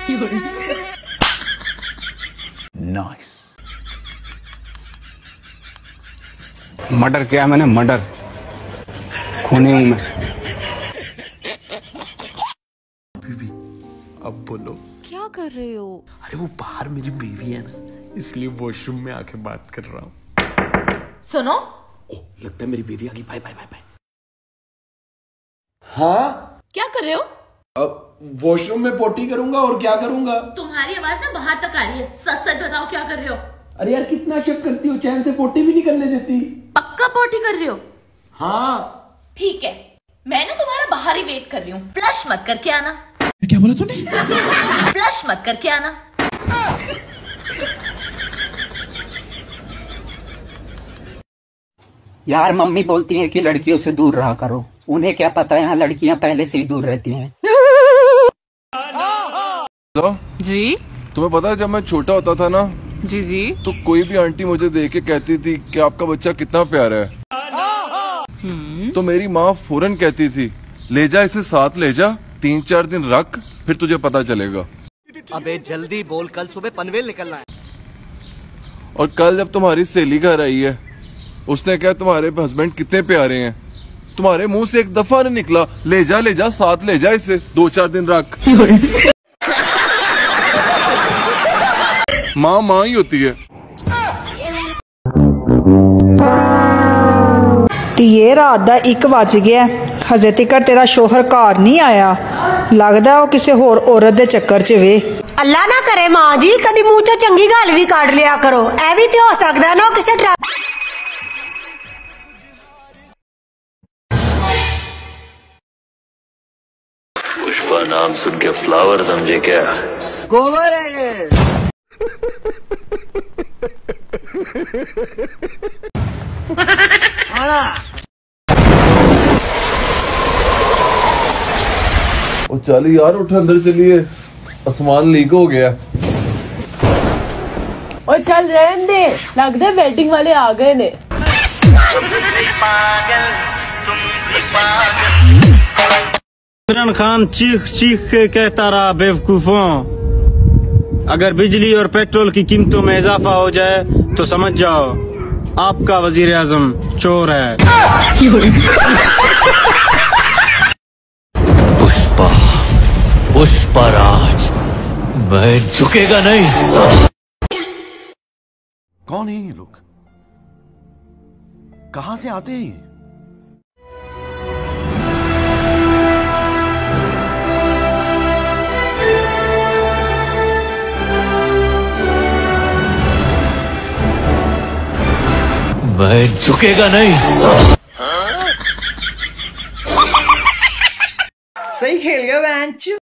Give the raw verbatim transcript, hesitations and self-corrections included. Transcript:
Nice. Murder किया मैंने, murder. खूनी हूं मैं। अब बोलो क्या कर रहे हो? अरे वो बाहर मेरी बीवी है ना, इसलिए वॉशरूम में आके बात कर रहा हूँ। सुनो, ओ, लगता है मेरी बीवी आ गई। Bye bye bye bye. हाँ क्या कर रहे हो? अब वॉशरूम में पोटी करूंगा और क्या करूंगा। तुम्हारी आवाज ना बाहर तक आ रही है, सच सच बताओ क्या कर रहे हो? अरे यार कितना शक करती हो, चैन से पोटी भी नहीं करने देती। पक्का पोटी कर रहे हो? हाँ ठीक है, मैं ना तुम्हारा बाहर ही वेट कर रही हूँ। फ्लश मत करके आना। क्या बोला तूने? फ्लश मत करके आना। यार मम्मी बोलती हैं कि लड़कियों से दूर रहा करो, उन्हें क्या पता यहाँ लड़कियां पहले से ही दूर रहती हैं। जी तुम्हें पता है जब मैं छोटा होता था ना, जी जी, तो कोई भी आंटी मुझे देख के कहती थी कि आपका बच्चा कितना प्यारा है। तो मेरी माँ फौरन कहती थी, ले जा इसे साथ ले जा, तीन चार दिन रख, फिर तुझे पता चलेगा। अबे जल्दी बोल, कल सुबह पनवेल निकलना है। और कल जब तुम्हारी सहेली घर आई है, उसने कहा तुम्हारे हस्बैंड कितने प्यारे हैं, तुम्हारे मुंह से एक दफा नहीं निकला, ले जा ले जा साथ ले जा इसे, दो चार दिन रख। माँ माँ ही होती है। ਧੀਏ ਰਾਤ ਦਾ ਇੱਕ ਵੱਜ ਗਿਆ, ਹਜੇ ਤੱਕ ਤੇਰਾ ਸ਼ੋਹਰ ਘਰ ਨਹੀਂ ਆਇਆ। ਲੱਗਦਾ ਉਹ ਕਿਸੇ ਹੋਰ ਔਰਤ ਦੇ ਚੱਕਰ 'ਚ ਵੇ। ਅੱਲਾ ਨਾ ਕਰੇ ਮਾਂ ਜੀ, ਕਦੀ ਮੂੰਹ ਤੋਂ ਚੰਗੀ ਗੱਲ ਵੀ ਕੱਢ ਲਿਆ ਕਰੋ। ਐ ਵੀ ਤੇ ਹੋ ਸਕਦਾ ਨਾ ਕਿਸੇ पुष्पा नाम सुन के फ्लावर समझे क्या? गोबर है। ओ चल यार उठ, अंदर चलिए, आसमान लीक हो गया। और चल रहने दे, लगता है वेडिंग वाले आ गए ने। इमरान खान चीख चीख के कहता रहा, बेवकूफों, अगर बिजली और पेट्रोल की कीमतों में इजाफा हो जाए तो समझ जाओ आपका वजीर आजम चोर है। पुष्पा पुष्पा राज, मैं झुकेगा नहीं। कौन है ये लोग? कहां से आते हैं? मैं झुकेगा नहीं। सही खेल गया बेंच।